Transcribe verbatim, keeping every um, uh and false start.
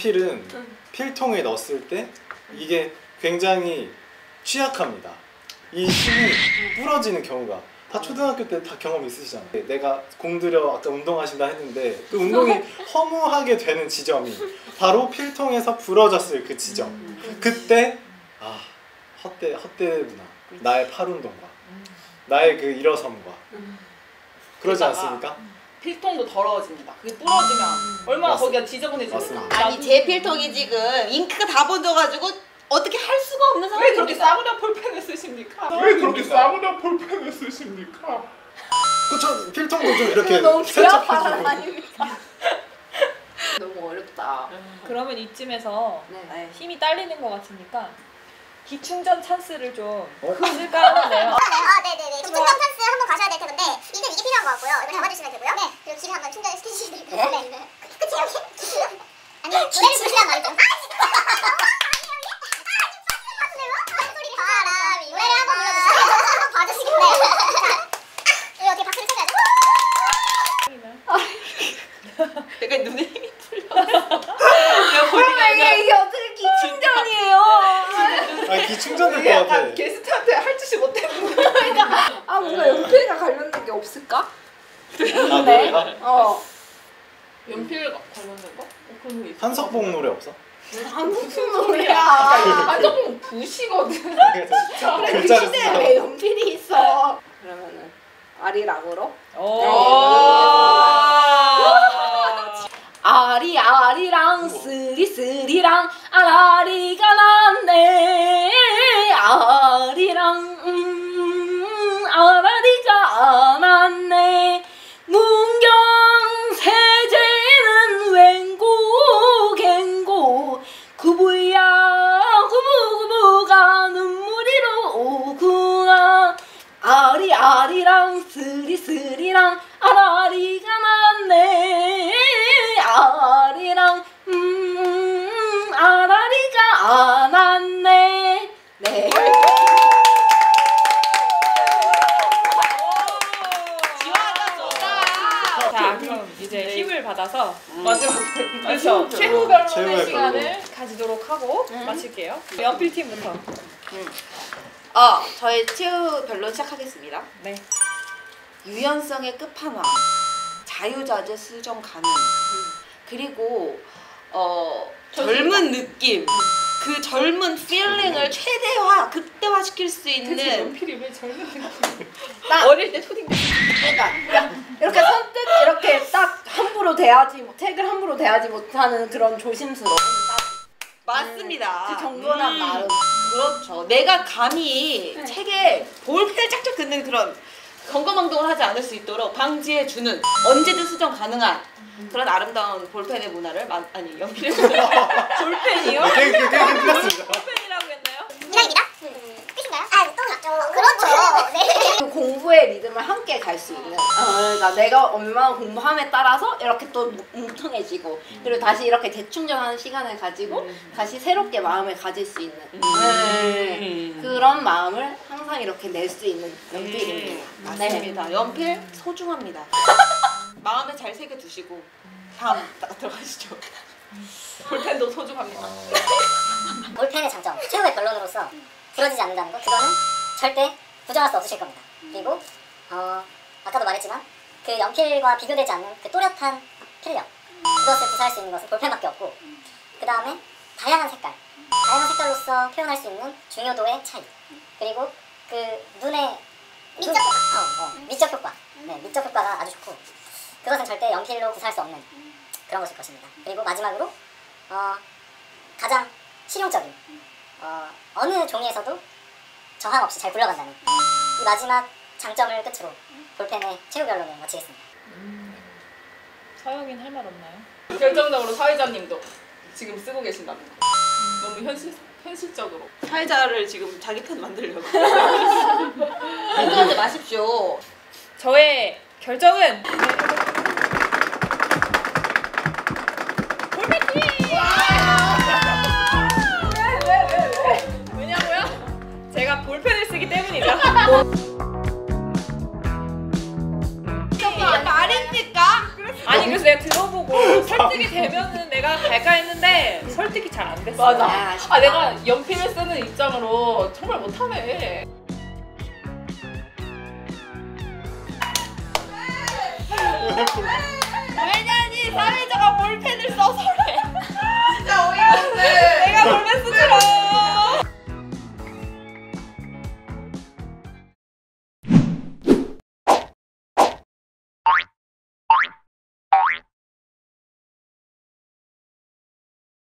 연필은 필통에 넣었을 때 이게 굉장히 취약합니다. 이 심이 부러지는 경우가 다 초등학교 때 다 경험 있으시잖아요. 내가 공들여 아까 운동하신다 했는데 그 운동이 허무하게 되는 지점이 바로 필통에서 부러졌을 그 지점. 그때 아 헛되, 헛되구나. 나의 팔 운동과 나의 그 일어섬과 그러지 않습니까? 필통도 더러워집니다. 그게 부러지면 얼마나 맞습니다. 거기가 지저분해집니까? 아니 제 필통이 지금 잉크가 다 번져가지고 어떻게 할 수가 없는 상황입니다. 왜 그렇게 싸구려 볼펜을 쓰십니까? 왜 그렇게 싸구려 볼펜을 쓰십니까? 그쵸, 필통도 좀 이렇게 너무 살짝 제압하는 해주고. 아닙니까? 너무 어렵다. 그러면 이쯤에서 네. 힘이 딸리는 것 같으니까 기충전 찬스를 좀 어? 쓸까 하는데요. 아, 네네네. 기충전 찬스 한번 가셔야 될 텐데 이게 이게 필요한 것 같고요. 이거 잡아주시면 되고요. 네. 그리고 기를 한번 충전을 시키시면 되고요. 네. 네. 끝이에요. 아니 노래를 부르시란 말이죠. 바람이 노래를 한번 불러주시면 봐주시겠네요. 여기 어떻게 박수를 쳐줘야죠. 약간 눈에 힘이 풀려. 이게, 이게 어떻게 기충전이에요? 아니 기충전될 이게 것 같아. 약간 게스트한테 할 짓이 못했는 거. 그러니까 아 뭔가 연필과 관련된 게 없을까? 아 노래가? 어. 연필 관련된 거? 어, 그런 거 있어. 한석봉 노래 없어? 무슨 소리야? 한석봉 부시거든. 그래 그 글자를 시대에 쓰고. 왜 연필이 있어? 그러면은 아리랑으로? 아리 아리랑 쓰리 쓰리랑 아라리가 났네. 아리랑 음 아라리가 났네. 문경 세제는 웬고 갱고 구부야 구부구부가 눈물이로 오구나. 아리 아리랑 쓰리 쓰리랑 아라리가 났네. 아리랑 음 아라리가 안 왔네. 네. 자, 그럼 이제 힘을 받아서 마지막 그렇죠. 최후 최후의 변론의 시간을 변론. 가지도록 하고 마칠게요. 연필 팀부터. 어, 저의 최후 변론 시작하겠습니다. 네. 유연성의 끝판왕, 자유자재 수정 가능, 그리고 어 젊은 느낌, 그 젊은 필링을 최대화, 극대화 시킬 수 대체 있는. 연필이 왜 젊은 느낌? 나 어릴 때 초딩 그러니까 이렇게 선뜻 이렇게 딱 함부로 대하지 못, 책을 함부로 대하지 못하는 그런 조심스러움. 맞습니다. 그 정돈한 음. 마음. 그렇죠. 내가 감히 네. 책에 볼펜을 짝짝 긋는 그런 건거망동을 하지 않을 수 있도록 방지해주는 언제든 수정 가능한 그런 아름다운 볼펜의 문화를 마, 아니 연필의 문화. 볼펜이요? 네, 꽤, 꽤, 꽤 끝났습니다. 볼펜이라고 했나요? 이상입니다. 끝인가요? 아, 또 맞죠. 그렇죠. 네. 그 공부의 리듬을 함께 갈 수 있는. 어, 그러니까 내가 얼마나 공부함에 따라서 이렇게 또 뭉퉁해지고 그리고 다시 이렇게 재충전하는 시간을 가지고 다시 새롭게 마음을 가질 수 있는 네. 그런 마음을 항상 이렇게 낼 수 있는 연필입니다. 맞습니다. 연필 소중합니다. 마음에 잘 새겨두시고 다음 들어가시죠. 볼펜도 소중합니다. 볼펜의 장점, 최후의 변론으로서 부러지지 않는다는 것, 그거는 절대 부정할 수 없으실 겁니다. 그리고 어, 아까도 말했지만 그 연필과 비교되지 않는 그 또렷한 필력, 그것을 구사할 수 있는 것은 볼펜밖에 없고, 그 다음에 다양한 색깔, 다양한 색깔로서 표현할 수 있는 중요도의 차이, 그리고 그 눈의 미적 효과, 어, 어, 미적 효과, 네, 미적 효과가 아주 좋고, 그것은 절대 연필로 구사할 수 없는 그런 것일 것입니다. 그리고 마지막으로 어, 가장 실용적인 어, 어느 종이에서도 저항 없이 잘 굴러간다는 이 마지막 장점을 끝으로 볼펜의 최후 변론을 마치겠습니다. 음, 서영인 할 말 없나요? 결정적으로 사회자님도 지금 쓰고 계신다는 거. 너무 현실 현실적으로. 사회자를 지금 자기 편 만들려고. 걱정하지 마십시오. 저의 결정은 볼펜팀! 왜냐고요? 제가 볼펜을 쓰기 때문이죠. 말입니까? 아니 그래서 내가 들어 써보고 설득이 되면은 내가 갈까 했는데 설득이 잘 안 됐어. 맞아. 아, 아쉽다. 아 내가 연필을 쓰는 입장으로 정말 못하네. 왜냐니 사회자가 볼펜을 써서